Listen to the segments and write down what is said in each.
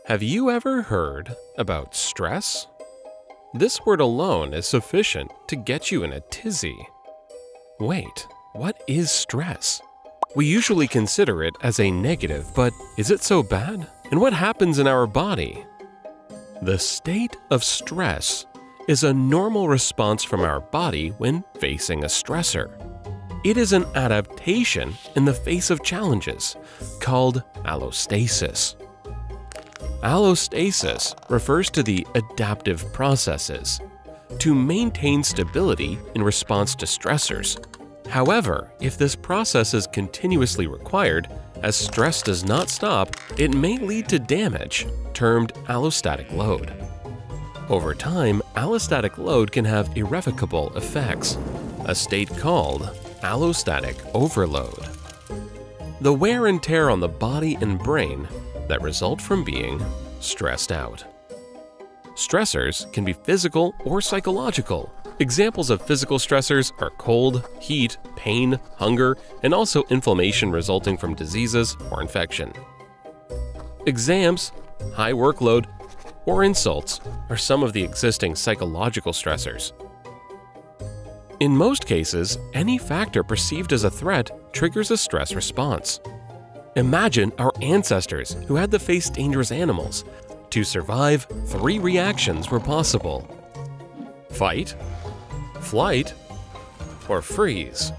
Have you ever heard about stress? This word alone is sufficient to get you in a tizzy. Wait, what is stress? We usually consider it as a negative, but is it so bad? And what happens in our body? The state of stress is a normal response from our body when facing a stressor. It is an adaptation in the face of challenges, called allostasis. Allostasis refers to the adaptive processes to maintain stability in response to stressors. However, if this process is continuously required, as stress does not stop, it may lead to damage, termed allostatic load. Over time, allostatic load can have irrevocable effects, a state called allostatic overload. The wear and tear on the body and brain that result from being stressed out. Stressors can be physical or psychological. Examples of physical stressors are cold, heat, pain, hunger, and also inflammation resulting from diseases or infection. Exams, high workload, or insults are some of the existing psychological stressors. In most cases, any factor perceived as a threat triggers a stress response. Imagine our ancestors who had to face dangerous animals. To survive, 3 reactions were possible: fight, flight, or freeze.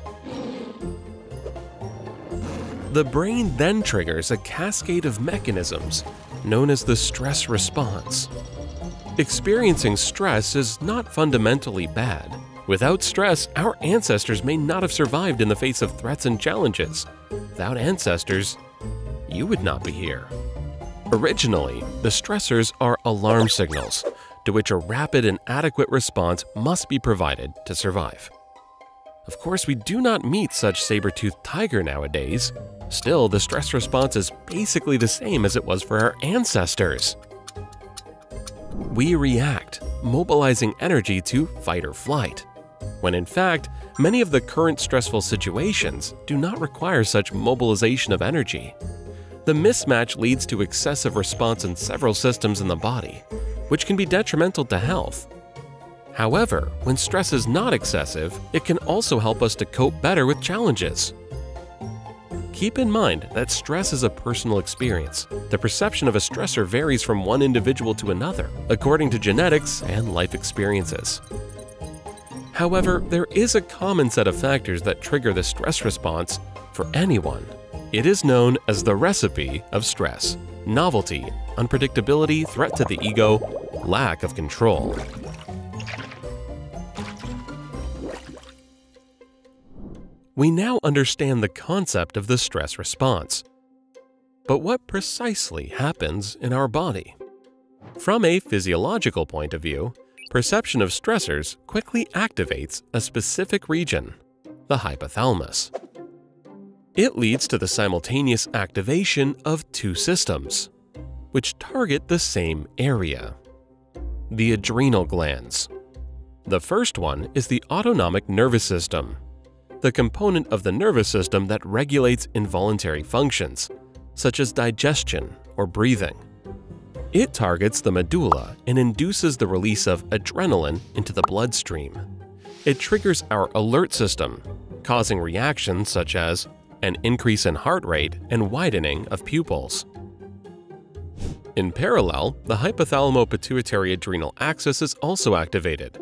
The brain then triggers a cascade of mechanisms known as the stress response. Experiencing stress is not fundamentally bad. Without stress, our ancestors may not have survived in the face of threats and challenges. Without ancestors, you would not be here. Originally, the stressors are alarm signals, to which a rapid and adequate response must be provided to survive. Of course, we do not meet such saber-toothed tiger nowadays. Still, the stress response is basically the same as it was for our ancestors. We react, mobilizing energy to fight or flight, when in fact, many of the current stressful situations do not require such mobilization of energy. The mismatch leads to excessive response in several systems in the body, which can be detrimental to health. However, when stress is not excessive, it can also help us to cope better with challenges. Keep in mind that stress is a personal experience. The perception of a stressor varies from one individual to another, according to genetics and life experiences. However, there is a common set of factors that trigger the stress response for anyone. It is known as the recipe of stress: novelty, unpredictability, threat to the ego, lack of control. We now understand the concept of the stress response. But what precisely happens in our body? From a physiological point of view, perception of stressors quickly activates a specific region, the hypothalamus. It leads to the simultaneous activation of 2 systems, which target the same area: the adrenal glands. The first one is the autonomic nervous system, the component of the nervous system that regulates involuntary functions, such as digestion or breathing. It targets the medulla and induces the release of adrenaline into the bloodstream. It triggers our alert system, causing reactions such as an increase in heart rate and widening of pupils. In parallel, the hypothalamo-pituitary adrenal axis is also activated.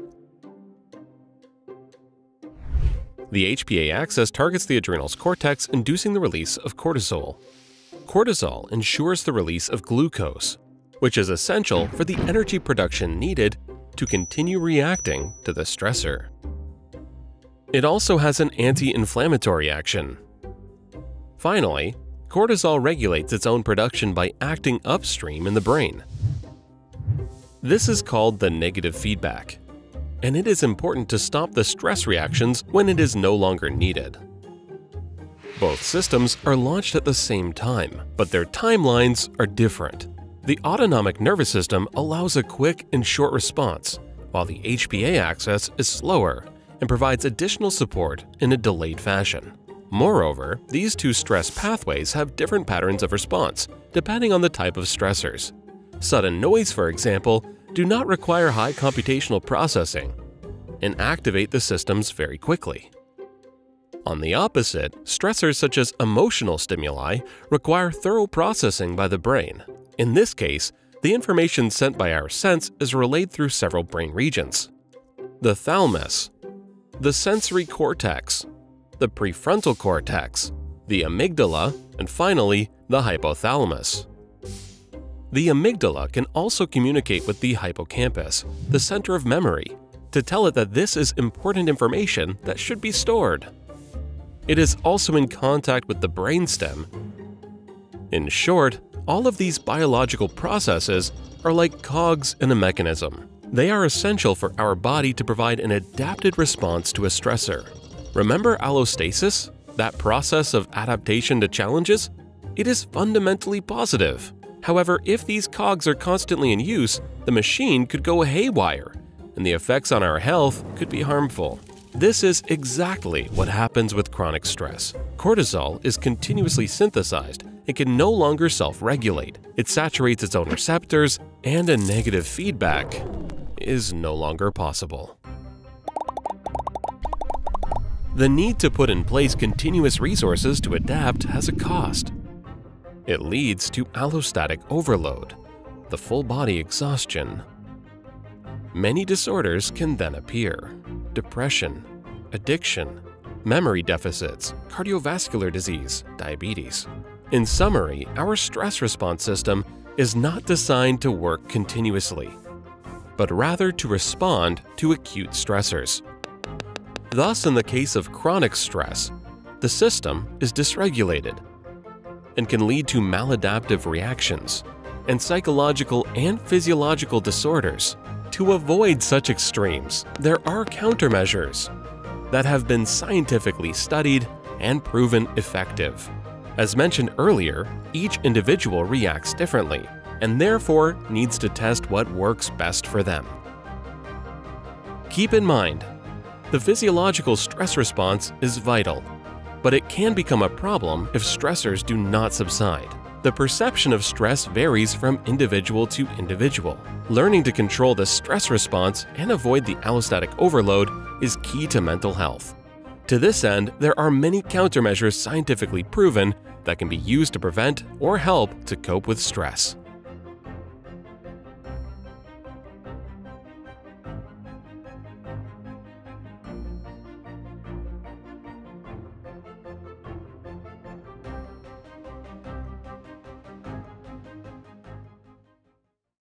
The HPA axis targets the adrenal's cortex, inducing the release of cortisol. Cortisol ensures the release of glucose, which is essential for the energy production needed to continue reacting to the stressor. It also has an anti-inflammatory action. Finally, cortisol regulates its own production by acting upstream in the brain. This is called the negative feedback, and it is important to stop the stress reactions when it is no longer needed. Both systems are launched at the same time, but their timelines are different. The autonomic nervous system allows a quick and short response, while the HPA axis is slower and provides additional support in a delayed fashion. Moreover, these 2 stress pathways have different patterns of response, depending on the type of stressors. Sudden noise, for example, do not require high computational processing and activate the systems very quickly. On the opposite, stressors such as emotional stimuli require thorough processing by the brain. In this case, the information sent by our sense is relayed through several brain regions: the thalamus, the sensory cortex, the prefrontal cortex, the amygdala, and finally, the hypothalamus. The amygdala can also communicate with the hippocampus, the center of memory, to tell it that this is important information that should be stored. It is also in contact with the brainstem. In short, all of these biological processes are like cogs in a mechanism. They are essential for our body to provide an adapted response to a stressor. Remember allostasis, that process of adaptation to challenges? It is fundamentally positive. However, if these cogs are constantly in use, the machine could go haywire, and the effects on our health could be harmful. This is exactly what happens with chronic stress. Cortisol is continuously synthesized and can no longer self-regulate. It saturates its own receptors, and a negative feedback is no longer possible. The need to put in place continuous resources to adapt has a cost. It leads to allostatic overload, the full body exhaustion. Many disorders can then appear: depression, addiction, memory deficits, cardiovascular disease, diabetes. In summary, our stress response system is not designed to work continuously, but rather to respond to acute stressors. Thus, in the case of chronic stress, the system is dysregulated and can lead to maladaptive reactions and psychological and physiological disorders. To avoid such extremes, there are countermeasures that have been scientifically studied and proven effective. As mentioned earlier, each individual reacts differently and therefore needs to test what works best for them. Keep in mind, the physiological stress response is vital, but it can become a problem if stressors do not subside. The perception of stress varies from individual to individual. Learning to control the stress response and avoid the allostatic overload is key to mental health. To this end, there are many countermeasures scientifically proven that can be used to prevent or help to cope with stress.